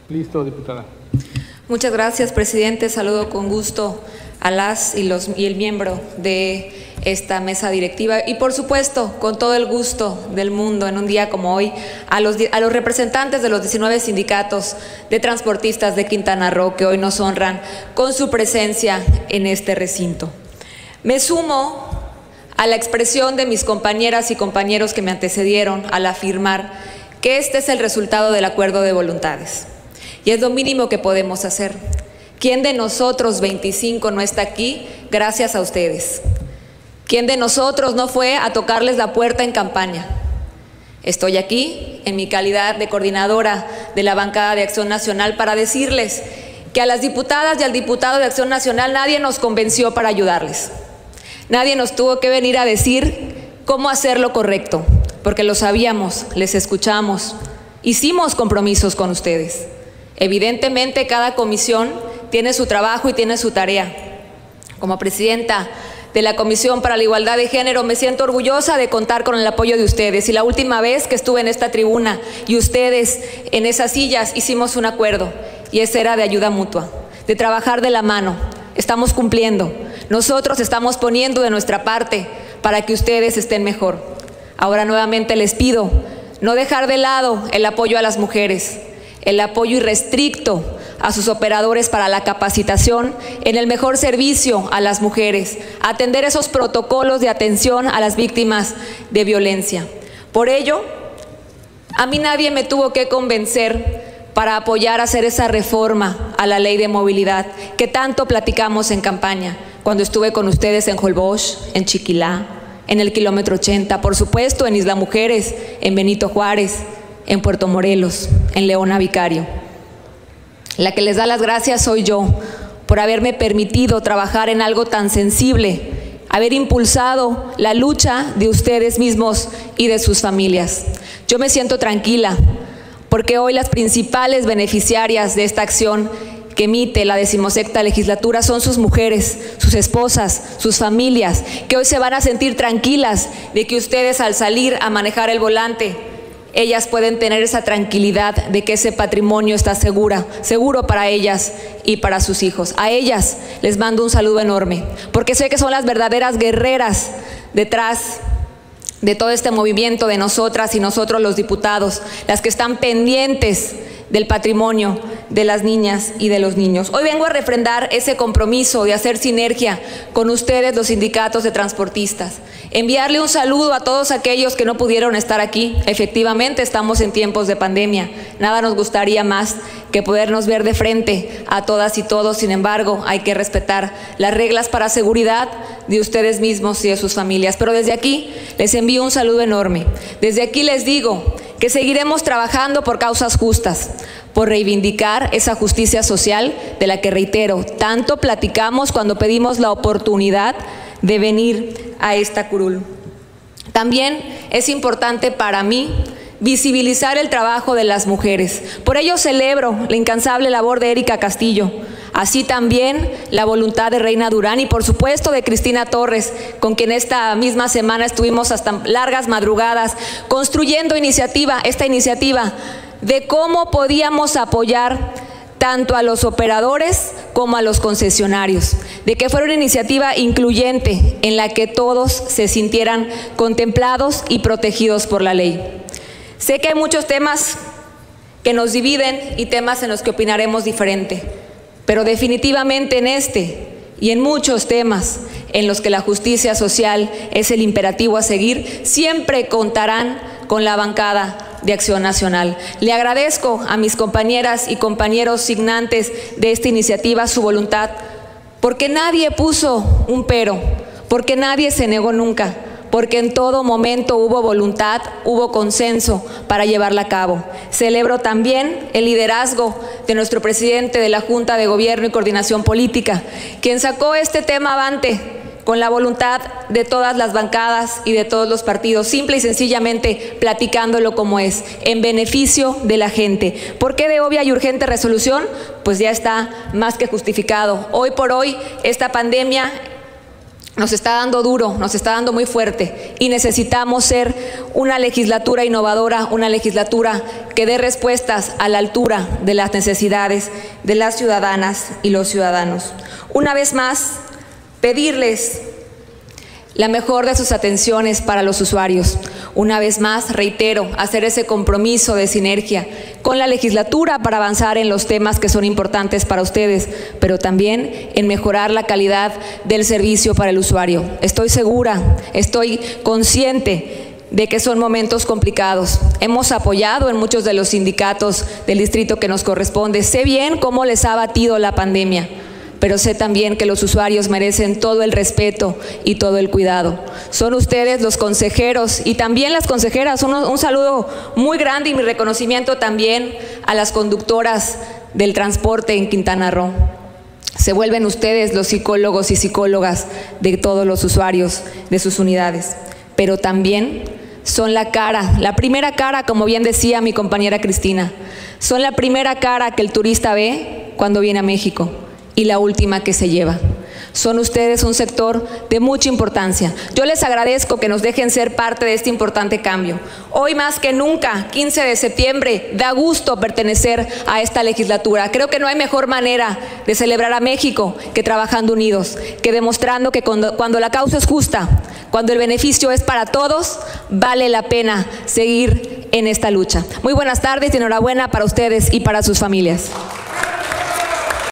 Listo, diputada. Muchas gracias, presidente. Saludo con gusto a las y el miembro de esta mesa directiva y, por supuesto, con todo el gusto del mundo en un día como hoy, a los representantes de los 19 sindicatos de transportistas de Quintana Roo que hoy nos honran con su presencia en este recinto. Me sumo a la expresión de mis compañeras y compañeros que me antecedieron al afirmar que este es el resultado del acuerdo de voluntades y es lo mínimo que podemos hacer. ¿Quién de nosotros 25 no está aquí gracias a ustedes? ¿Quién de nosotros no fue a tocarles la puerta en campaña? Estoy aquí en mi calidad de coordinadora de la bancada de Acción Nacional para decirles que a las diputadas y al diputado de Acción Nacional nadie nos convenció para ayudarles. Nadie nos tuvo que venir a decir cómo hacer lo correcto, porque lo sabíamos, les escuchamos, hicimos compromisos con ustedes. Evidentemente, cada comisión tiene su trabajo y tiene su tarea. Como presidenta de la Comisión para la Igualdad de Género, me siento orgullosa de contar con el apoyo de ustedes. Y la última vez que estuve en esta tribuna y ustedes en esas sillas, hicimos un acuerdo, y ese era de ayuda mutua, de trabajar de la mano. Estamos cumpliendo. Nosotros estamos poniendo de nuestra parte para que ustedes estén mejor. Ahora nuevamente les pido no dejar de lado el apoyo a las mujeres, el apoyo irrestricto a sus operadores para la capacitación en el mejor servicio a las mujeres, atender esos protocolos de atención a las víctimas de violencia. Por ello, a mí nadie me tuvo que convencer para apoyar hacer esa reforma a la ley de movilidad que tanto platicamos en campaña, cuando estuve con ustedes en Holbox, en Chiquilá, en el kilómetro 80, por supuesto en Isla Mujeres, en Benito Juárez, en Puerto Morelos, en Leona Vicario. La que les da las gracias soy yo por haberme permitido trabajar en algo tan sensible, haber impulsado la lucha de ustedes mismos y de sus familias. Yo me siento tranquila porque hoy las principales beneficiarias de esta acción que emite la 16ª legislatura son sus mujeres, sus esposas, sus familias, que hoy se van a sentir tranquilas de que ustedes, al salir a manejar el volante, ellas pueden tener esa tranquilidad de que ese patrimonio está seguro para ellas y para sus hijos. A ellas les mando un saludo enorme, porque sé que son las verdaderas guerreras detrás de todo este movimiento de nosotras y nosotros los diputados, las que están pendientes del patrimonio de las niñas y de los niños. Hoy vengo a refrendar ese compromiso de hacer sinergia con ustedes, los sindicatos de transportistas. Enviarle un saludo a todos aquellos que no pudieron estar aquí. Efectivamente, estamos en tiempos de pandemia. Nada nos gustaría más que podernos ver de frente a todas y todos. Sin embargo, hay que respetar las reglas para seguridad de ustedes mismos y de sus familias. Pero desde aquí les envío un saludo enorme. Desde aquí les digo que seguiremos trabajando por causas justas, por reivindicar esa justicia social de la que, reitero, tanto platicamos cuando pedimos la oportunidad de venir a esta curul. También es importante para mí visibilizar el trabajo de las mujeres. Por ello celebro la incansable labor de Erika Castillo, así también la voluntad de Reina Durán y, por supuesto, de Cristina Torres, con quien esta misma semana estuvimos hasta largas madrugadas construyendo esta iniciativa de cómo podíamos apoyar tanto a los operadores como a los concesionarios, de que fuera una iniciativa incluyente en la que todos se sintieran contemplados y protegidos por la ley. Sé que hay muchos temas que nos dividen y temas en los que opinaremos diferente, pero definitivamente en este y en muchos temas en los que la justicia social es el imperativo a seguir, siempre contarán con la bancada de Acción Nacional. Le agradezco a mis compañeras y compañeros signantes de esta iniciativa su voluntad, porque nadie puso un pero, porque nadie se negó nunca, porque en todo momento hubo voluntad, hubo consenso para llevarla a cabo. Celebro también el liderazgo de nuestro presidente de la Junta de Gobierno y Coordinación Política, quien sacó este tema avante con la voluntad de todas las bancadas y de todos los partidos, simple y sencillamente platicándolo como es, en beneficio de la gente. ¿Por qué de obvia y urgente resolución? Pues ya está más que justificado. Hoy por hoy, esta pandemia nos está dando duro, nos está dando muy fuerte y necesitamos ser una legislatura innovadora, una legislatura que dé respuestas a la altura de las necesidades de las ciudadanas y los ciudadanos. Una vez más, pedirles la mejor de sus atenciones para los usuarios. Una vez más, reitero, hacer ese compromiso de sinergia con la legislatura para avanzar en los temas que son importantes para ustedes, pero también en mejorar la calidad del servicio para el usuario. Estoy segura, estoy consciente de que son momentos complicados. Hemos apoyado en muchos de los sindicatos del distrito que nos corresponde. Sé bien cómo les ha batido la pandemia, pero sé también que los usuarios merecen todo el respeto y todo el cuidado. Son ustedes los consejeros y también las consejeras. Un saludo muy grande y mi reconocimiento también a las conductoras del transporte en Quintana Roo. Se vuelven ustedes los psicólogos y psicólogas de todos los usuarios de sus unidades, pero también son la cara, la primera cara, como bien decía mi compañera Cristina, son la primera cara que el turista ve cuando viene a México y la última que se lleva. Son ustedes un sector de mucha importancia. Yo les agradezco que nos dejen ser parte de este importante cambio. Hoy más que nunca, 15 de septiembre, da gusto pertenecer a esta legislatura. Creo que no hay mejor manera de celebrar a México que trabajando unidos, que demostrando que cuando la causa es justa, cuando el beneficio es para todos, vale la pena seguir en esta lucha. Muy buenas tardes y enhorabuena para ustedes y para sus familias.